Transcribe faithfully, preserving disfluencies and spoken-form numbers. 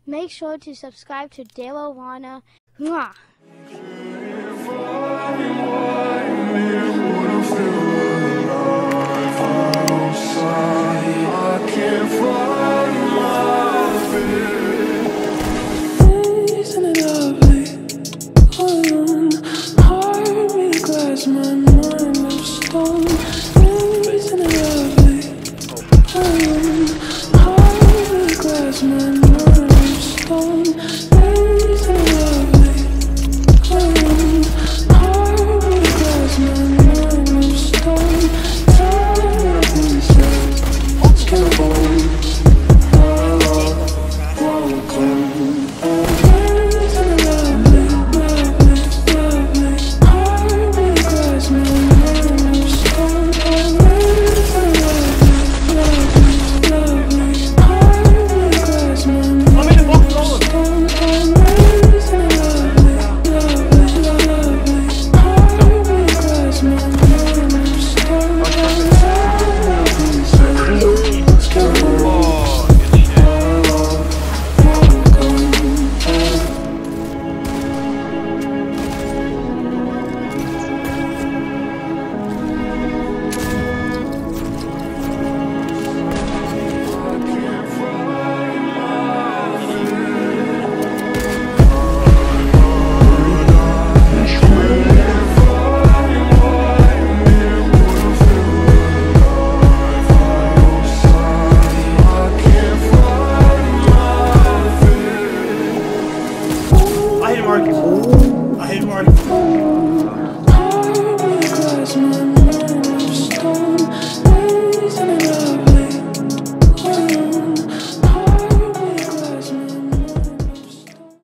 Make sure to subscribe to Delawana. Mwah! Isn't it lovely? Alone, heart made of glass, my mind of stone. Isn't it lovely? Alone, heart made of glass, my mind of stone.